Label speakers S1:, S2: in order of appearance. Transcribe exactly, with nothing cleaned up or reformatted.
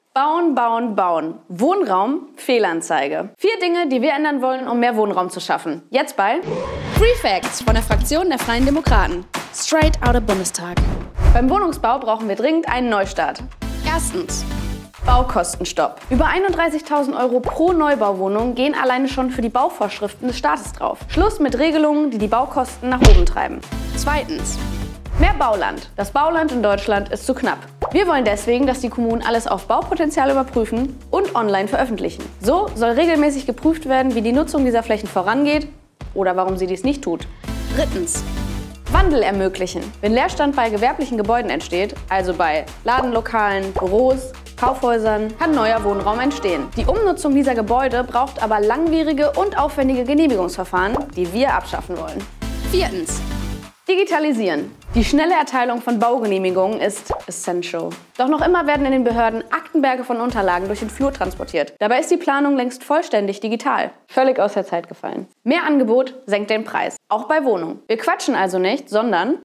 S1: Bauen, bauen, bauen. Wohnraum, Fehlanzeige. Vier Dinge, die wir ändern wollen, um mehr Wohnraum zu schaffen. Jetzt bei
S2: Free Facts von der Fraktion der Freien Demokraten. Straight out of Bundestag.
S1: Beim Wohnungsbau brauchen wir dringend einen Neustart.
S2: Erstens.
S1: Baukostenstopp. Über einunddreißigtausend Euro pro Neubauwohnung gehen alleine schon für die Bauvorschriften des Staates drauf. Schluss mit Regelungen, die die Baukosten nach oben treiben.
S2: Zweitens.
S1: Mehr Bauland. Das Bauland in Deutschland ist zu knapp. Wir wollen deswegen, dass die Kommunen alles auf Baupotenzial überprüfen und online veröffentlichen. So soll regelmäßig geprüft werden, wie die Nutzung dieser Flächen vorangeht oder warum sie dies nicht tut.
S2: Drittens.
S1: Wandel ermöglichen. Wenn Leerstand bei gewerblichen Gebäuden entsteht, also bei Ladenlokalen, Büros, Kaufhäusern, kann neuer Wohnraum entstehen. Die Umnutzung dieser Gebäude braucht aber langwierige und aufwendige Genehmigungsverfahren, die wir abschaffen wollen.
S2: Viertens.
S1: Digitalisieren. Die schnelle Erteilung von Baugenehmigungen ist essential. Doch noch immer werden in den Behörden Aktenberge von Unterlagen durch den Flur transportiert. Dabei ist die Planung längst vollständig digital. Völlig aus der Zeit gefallen. Mehr Angebot senkt den Preis. Auch bei Wohnungen. Wir quatschen also nicht, sondern